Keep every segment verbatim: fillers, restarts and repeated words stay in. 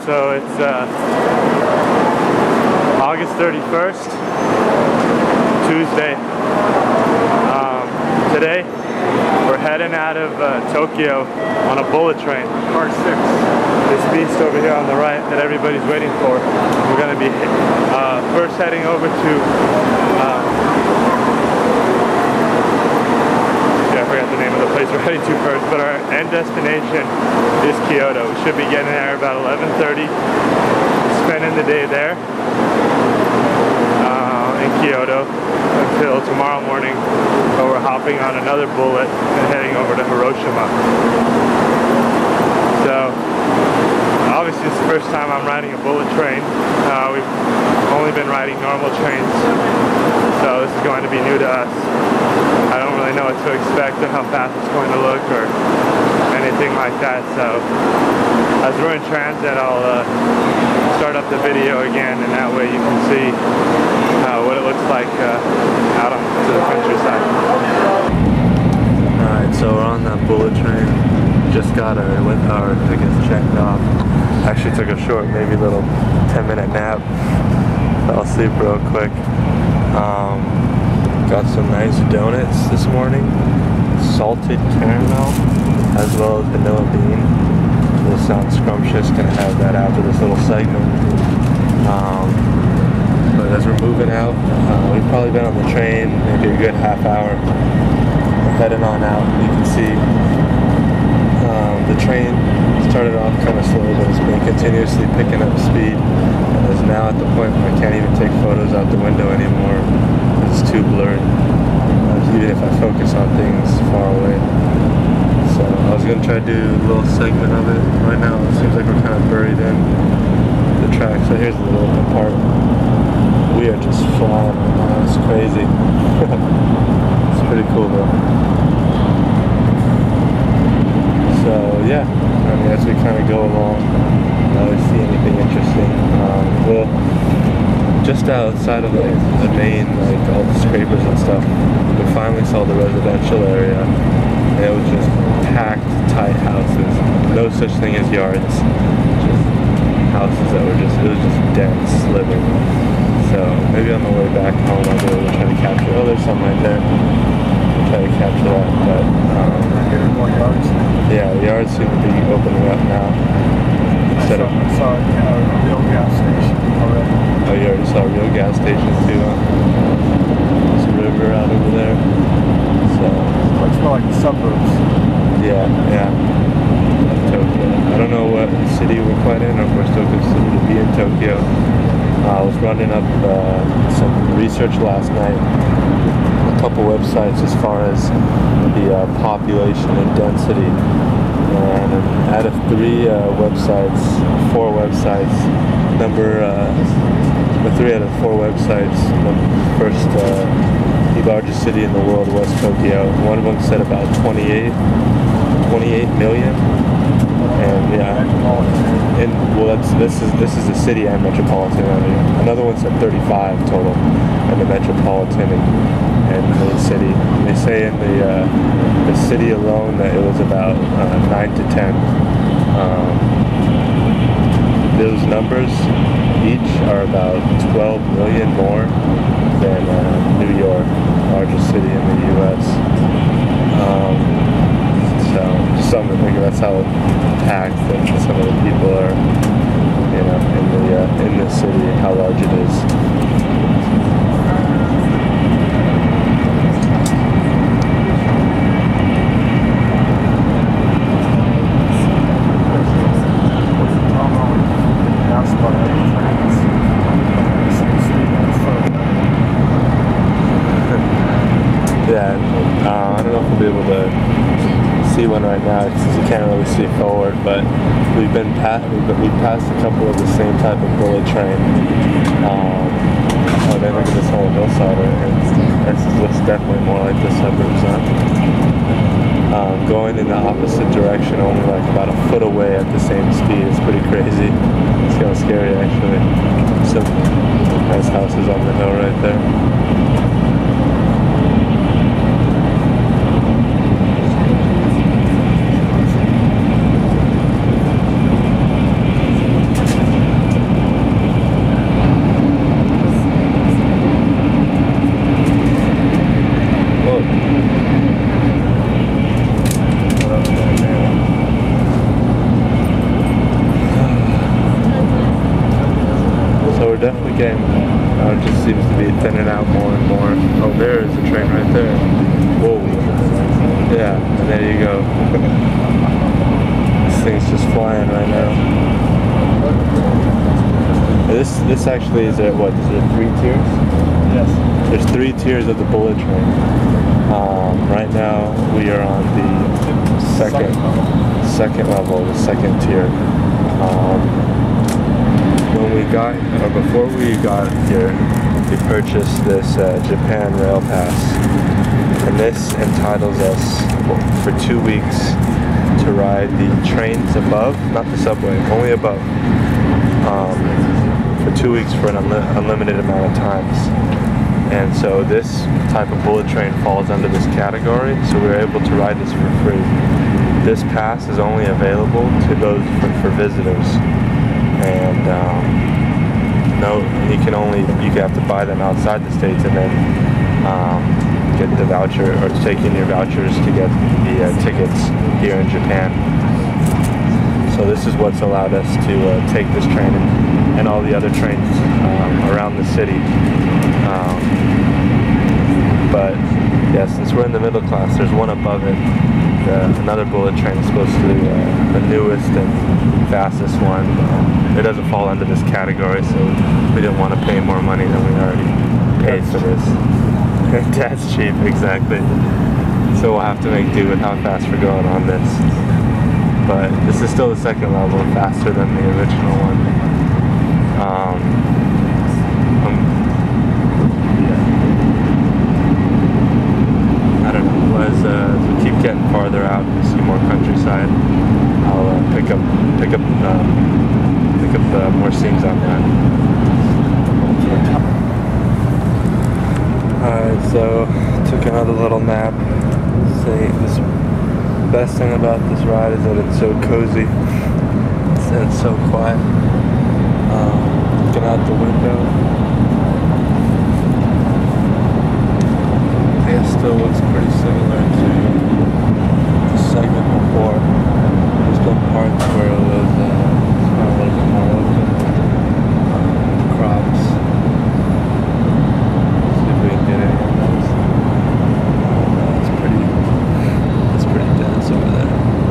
Kyoto. It's uh, August thirty-first, Tuesday. Um, today we're heading out of uh, Tokyo on a bullet train. Car six. This beast over here on the right that everybody's waiting for. We're going to be uh, first heading over to uh, I forgot the name of the place we're heading to first, but our end destination is Kyoto. We should be getting there about eleven thirty, spending the day there uh, in Kyoto until tomorrow morning, where we're hopping on another bullet and heading over to Hiroshima. So, obviously it's the first time I'm riding a bullet train. Uh, we've only been riding normal trains, so this is going to be new to us. I don't really know what to expect and how fast it's going to look or anything like that, so as we're in transit I'll uh, start up the video again, and that way you can see uh, what it looks like uh, out onto the countryside. Alright, so we're on that bullet train. Just got our, our tickets checked off. Actually took a short, maybe little ten minute nap. Fell asleep real quick. Um, Got some nice donuts this morning, salted caramel, as well as vanilla bean. Will sound scrumptious, gonna have that after this little segment. Um, but as we're moving out, uh, we've probably been on the train maybe a good half hour. We're heading on out, and you can see um, the train started off kind of slow, but it's been continuously picking up speed. And is now at the point where I can't even take photos out the window anymore. It's too blurred, uh, even if I focus on things far away. So I was going to try to do a little segment of it. Right now it seems like we're kind of buried in the track. So here's the little open part. We are just flying right now. It's crazy. It's pretty cool though. So yeah, I mean, as we kind of go along, I don't see anything interesting. Um, we'll Just outside of like the main, like all the scrapers and stuff, we finally saw the residential area, and it was just packed, tight houses. No such thing as yards, just houses that were just, it was just dense living. So maybe on the way back home I'll be able to try to capture, oh there's some right there, I'll try to capture that, but um, more yards? Yeah, the yards seem to be opening up now. Instead I saw, of, saw a real gas station already. Oh, you already saw a real gas station too, huh? There's a river out over there. So it's more like the suburbs. Yeah, yeah. Tokyo. I don't know what city we're quite in, or if we're still considered to be in Tokyo. Uh, I was running up uh, some research last night, a couple websites as far as the uh, population and density. And out of three uh, websites, four websites, number uh, the three out of four websites, the first uh, the largest city in the world was Tokyo. One of them said about twenty-eight million, and yeah, and well, that's this is this is the city and metropolitan area. Another one said thirty-five total, and the metropolitan and, and the city. They say in the uh, the city alone that it was about uh, nine to ten. Um, those numbers each are about twelve million more than uh, New York, largest city in the U S Um, so just something to think of. That's how packed that some of the people are, you know, in the uh, in this city, how large it is. Yeah, uh, I don't know if we'll be able to see one right now because you can't really see forward, but we've been past, we've, been, we've passed a couple of the same type of bullet train. Um, oh, then look at this whole hillside right here. This looks definitely more like the suburbs, huh? Um, going in the opposite direction, only like about a foot away at the same speed. It's pretty crazy. It's kind of scary actually. Some nice houses on the hill right there. again, uh, it just seems to be thinning out more and more. Oh, there is a train right there. Whoa. Yeah, and there you go. This thing's just flying right now. This this actually is at what? Is there three tiers? Yes. There's three tiers of the bullet train. Um, right now we are on the second second level, the second tier. Um, when we got, or before we got here, we purchased this uh, Japan Rail Pass, and this entitles us for two weeks to ride the trains above, not the subway, only above, um, for two weeks for an unli unlimited amount of times. And so this type of bullet train falls under this category, so we were able to ride this for free. This pass is only available to those for, for visitors, and um, no, you can only you have to buy them outside the States and then um, get the voucher or take in your vouchers to get the uh, tickets here in Japan. So this is what's allowed us to uh, take this train and, and all the other trains um, around the city. Um, but yeah, since we're in the middle class, there's one above it. Uh, another bullet train is supposed to be uh, the newest and fastest one. It doesn't fall under this category, so we didn't want to pay more money than we already paid for this. That's cheap, exactly. So we'll have to make do with how fast we're going on this. But this is still the second level, faster than the original one. Um, um, I don't know, as, uh, as we keep getting farther out and see more countryside, I'll uh, pick up pick up uh, pick up uh, more scenes on that. Alright, so took another little nap. See, this best thing about this ride is that it's so cozy and it's so quiet. Um, looking out the window, it still looks pretty similar to the segment before. There's still parts where it was uh, kind of a little bit more open, crops. See if we can get any of those. Uh, it's pretty, it's pretty dense over there.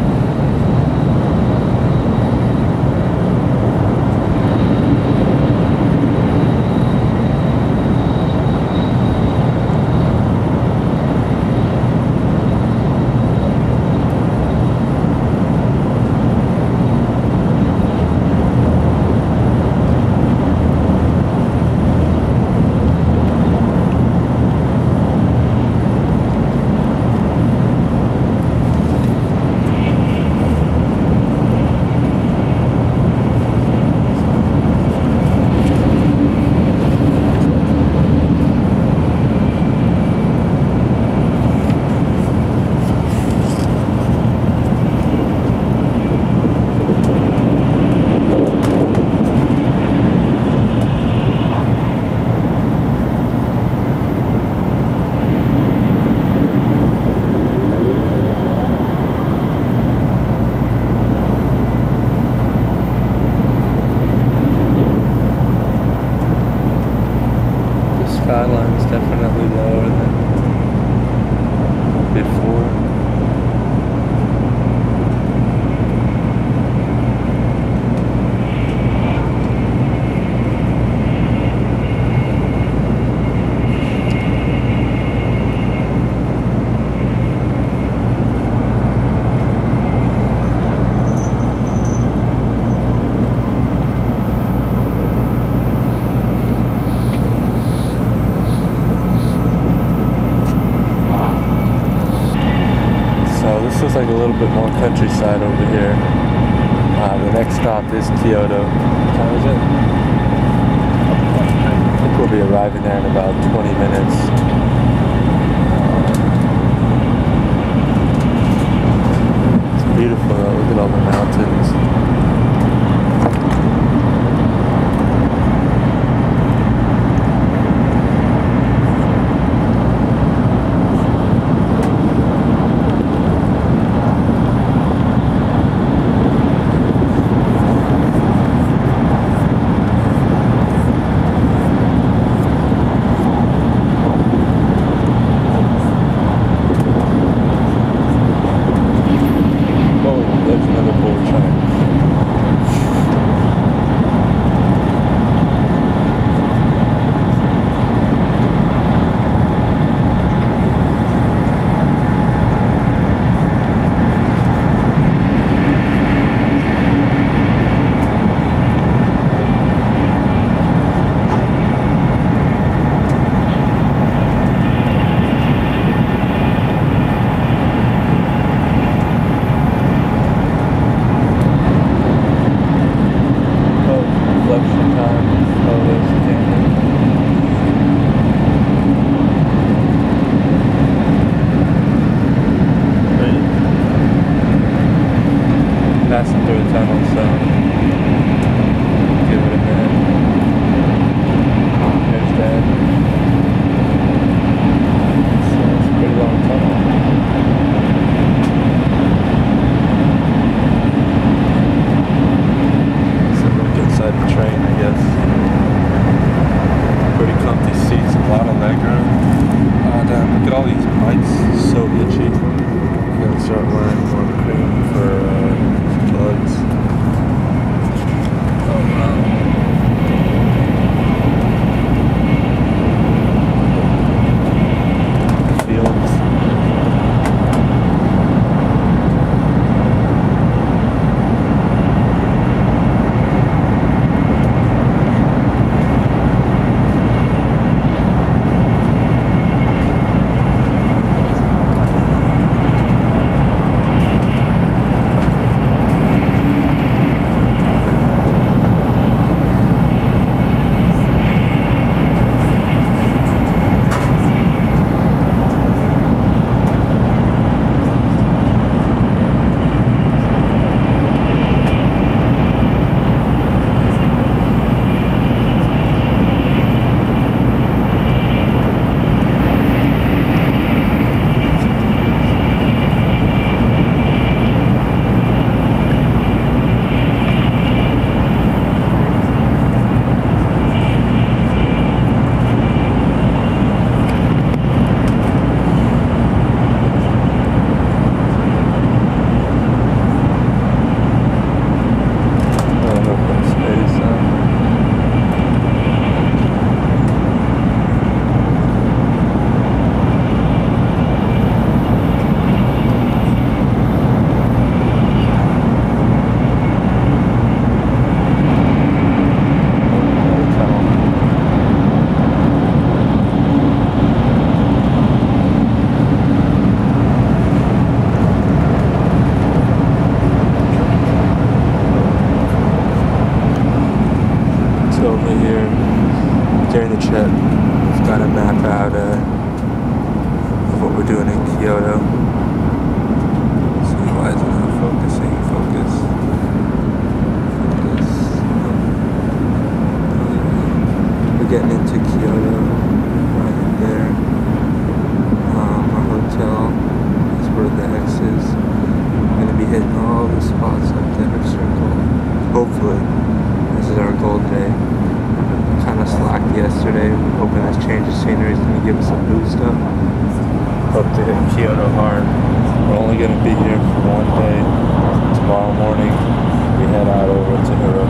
Skyline is definitely lower than before. This looks like a little bit more countryside over here. Uh, the next stop is Kyoto. What time is it? I think we'll be arriving there in about twenty minutes. It's beautiful though. Look at all the mountains. through the tunnel, so give it a minute. There's that. So it's a pretty long tunnel. So look inside the train, I guess. Pretty comfy seats, a lot of legroom. Oh damn, look at all these bites, so itchy. I'm gonna start wearing more cream for uh, plugs. Oh wow. Fields. Over here during the trip, we've got a map out uh, of what we're doing in Kyoto. See, why is it not focusing? Focus. Focus. We're getting into Kyoto right there. Um, our hotel is where the X is. I'm going to be hitting all the spots up there circled. Hopefully. This is our goal today. Kind of slacked yesterday. We're hoping this change of scenery is going to give us a boost up. Hope to hit Kyoto hard. We're only going to be here for one day. Tomorrow morning, we head out over to Hiroshima.